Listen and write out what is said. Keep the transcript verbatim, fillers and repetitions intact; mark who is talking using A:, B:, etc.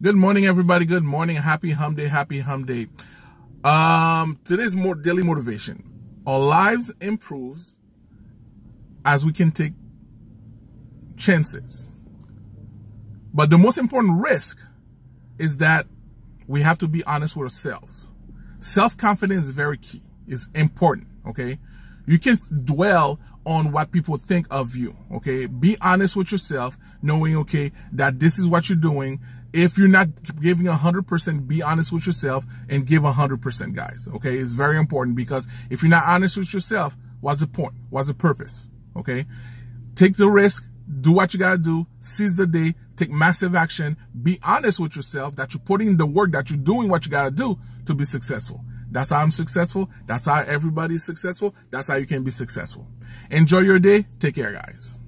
A: Good morning, everybody. Good morning. Happy Hum Day. Happy Hum Day. Um, today's more daily motivation. Our lives improves as we can take chances. But the most important risk is that we have to be honest with ourselves. Self-confidence is very key. It's important, okay? You can dwell on what people think of you, okay? Be honest with yourself, knowing, okay, that this is what you're doing. If you're not giving one hundred percent, be honest with yourself and give one hundred percent, guys, okay? It's very important, because if you're not honest with yourself, what's the point? What's the purpose, okay? Take the risk, do what you gotta do, seize the day, take massive action, be honest with yourself that you're putting in the work, that you're doing what you gotta do to be successful. That's how I'm successful. That's how everybody's successful. That's how you can be successful. Enjoy your day. Take care, guys.